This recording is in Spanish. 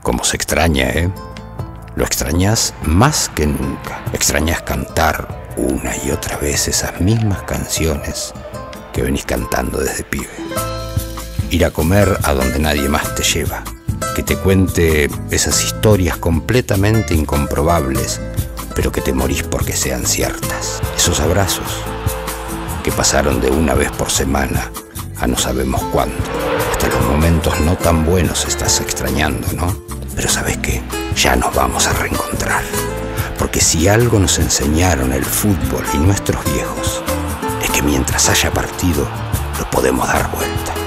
Como se extraña, ¿eh? Lo extrañas más que nunca. Extrañas cantar una y otra vez esas mismas canciones que venís cantando desde pibe. Ir a comer a donde nadie más te lleva. Que te cuente esas historias completamente incomprobables, pero que te morís porque sean ciertas. Esos abrazos que pasaron de una vez por semana a no sabemos cuándo. Hasta los momentos no tan buenos estás extrañando, ¿no? Pero ¿sabes qué? Ya nos vamos a reencontrar. Porque si algo nos enseñaron el fútbol y nuestros viejos, es que mientras haya partido, lo podemos dar vuelta.